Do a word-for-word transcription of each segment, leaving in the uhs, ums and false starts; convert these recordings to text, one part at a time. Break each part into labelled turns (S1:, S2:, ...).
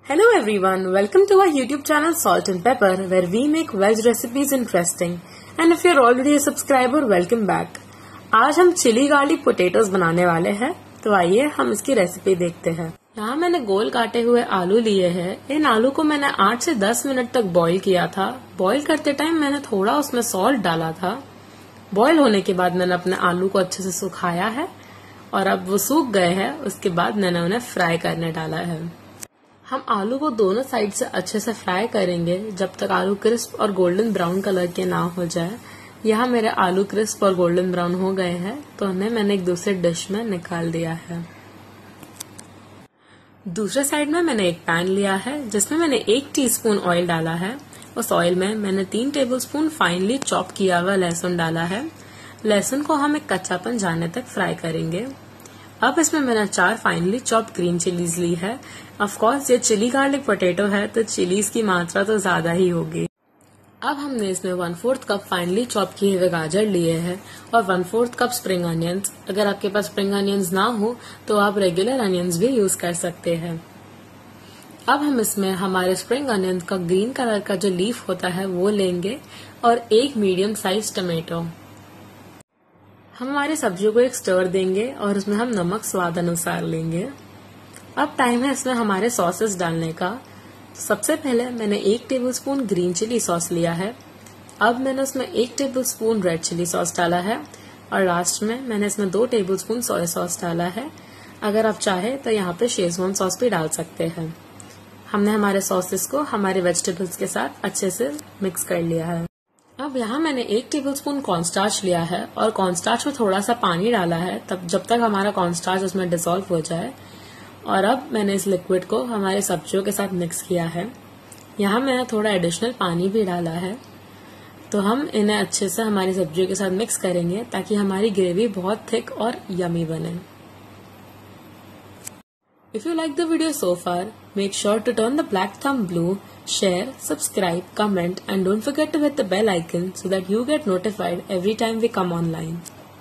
S1: Hello everyone, welcome to our YouTube channel Salt and Pepper where we make veg recipes interesting. And if you're already a subscriber, welcome back. आज हम chilli garlic potatoes बनाने वाले हैं, तो आइए हम इसकी रेसिपी देखते हैं। यहाँ मैंने गोल काटे हुए आलू लिए हैं। इन आलू को मैंने आठ से दस मिनट तक बॉईल किया था। बॉईल करते टाइम मैंने थोड़ा उसमें सॉल्ट डाला था। बॉईल होने के बाद मैंने अपने आलू को अच्छे से सुखाया है और अब वो सूख गए हैं। उसके बाद मैंने उन्हें फ्राई करने डाला है। हम आलू को दोनों साइड से अच्छे से फ्राई करेंगे जब तक आलू क्रिस्प और गोल्डन ब्राउन कलर के ना हो जाए। यहाँ मेरे आलू क्रिस्प और गोल्डन ब्राउन हो गए हैं, तो उन्हें मैंने एक दूसरे डिश में निकाल दिया है। दूसरे साइड में मैंने एक पैन लिया है जिसमें मैंने एक टीस्पून ऑयल डाला है। उस ऑयल में मैंने तीन टेबलस्पून फाइनली चॉप किया हुआ लहसुन डाला है। लहसुन को हम एक कच्चापन जाने तक फ्राई करेंगे। अब इसमें मैंने चार फाइनली चॉप ग्रीन चिलीज ली है। ऑफ कोर्स ये चिली गार्लिक पोटैटो है तो चिलीज की मात्रा तो ज्यादा ही होगी। अब हमने इसमें one fourth cup finely chop किए हुए गाजर लिए हैं और one fourth cup spring onions. अगर आपके पास स्प्रिंग अनियंस ना हो तो आप रेगुलर अनियंस भी यूज कर सकते हैं। अब हम इसमें हमारे स्प्रिंग अनियंस का ग्रीन कलर का जो लीफ होता है वो लेंगे और एक मीडियम साइज टमाटो। हम हमारी सब्जियों को एक स्टर देंगे और उसमें हम नमक स्वाद अनुसार लेंगे। अब टाइम है इसमें हमारे सॉसेस डालने का। सबसे पहले मैंने एक टेबलस्पून ग्रीन चिली सॉस लिया है। अब मैंने उसमें एक टेबलस्पून रेड चिली सॉस डाला है और लास्ट में मैंने इसमें दो टेबलस्पून सोया सॉस डाला है। अगर आप चाहे तो यहाँ पे शेजवान सॉस भी डाल सकते हैं। हमने हमारे सॉसेस को हमारे वेजिटेबल्स के साथ अच्छे से मिक्स कर लिया है। अब यहाँ मैंने एक टेबलस्पून कॉर्नस्टार्च लिया है और कॉर्नस्टार्च में थोड़ा सा पानी डाला है तब जब तक हमारा कॉर्नस्टार्च उसमें डिसॉल्व हो जाए। और अब मैंने इस लिक्विड को हमारे सब्जियों के साथ मिक्स किया है। यहाँ मैंने थोड़ा एडिशनल पानी भी डाला है। तो हम इन्हें अच्छे से हमारी सब्जियों के साथ मिक्स करेंगे ताकि हमारी ग्रेवी बहुत थिक और यमी बने। If you like the video so far, make sure to turn the black thumb blue, share, subscribe, comment and don't forget to hit the bell icon so that you get notified every time we come online.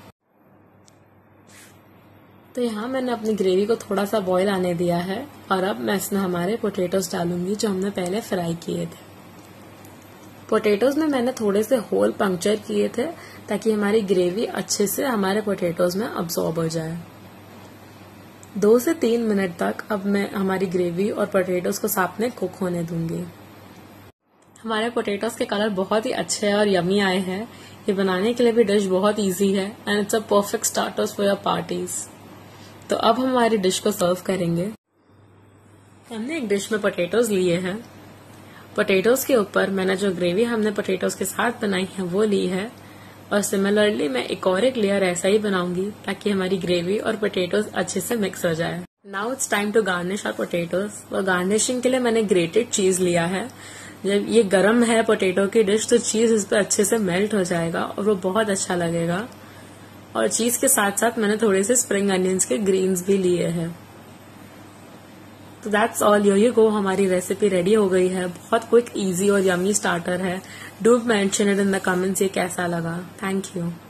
S1: तो यहाँ मैंने अपनी gravy को थोड़ा सा boil आने दिया है और अब मैं इसमें हमारे पोटैटोज डालूंगी जो हमने पहले फ्राई किए थे। पोटैटोज में मैंने थोड़े से होल पंक्चर किए थे ताकि हमारी ग्रेवी अच्छे से हमारे पोटैटोज में अब्सॉर्ब हो जाए। दो से तीन मिनट तक अब मैं हमारी ग्रेवी और पोटैटोज को साथ में कुक होने दूंगी। हमारे पोटैटोज के कलर बहुत ही अच्छे और यमी आए हैं। ये बनाने के लिए भी डिश बहुत इजी है and it's a perfect starters for your parties. तो अब हम हमारी डिश को सर्व करेंगे। हमने एक डिश में पोटैटोज लिए हैं। पोटैटोज के ऊपर मैंने जो ग्रेवी हमने पोटैटोज के साथ बनाई है वो ली है और सिमिलरली मैं एक और एक लेयर ऐसा ही बनाऊंगी ताकि हमारी ग्रेवी और पोटैटोज अच्छे से मिक्स हो जाए। Now it's time to garnish our potatoes. और गार्निशिंग के लिए मैंने ग्रेटेड चीज लिया है। जब ये गर्म है पोटैटो की डिश तो चीज इस पर अच्छे से मेल्ट हो जाएगा और वो बहुत अच्छा लगेगा। और चीज के साथ साथ मैंने थोड़े से स्प्रिंग अनियंस के ग्रीन्स भी लिए हैं। तो that's all, yo you go, हमारी रेसिपी रेडी हो गई है। बहुत क्विक, इजी और यमी स्टार्टर है। Do mention it in the comments ये कैसा लगा। Thank you.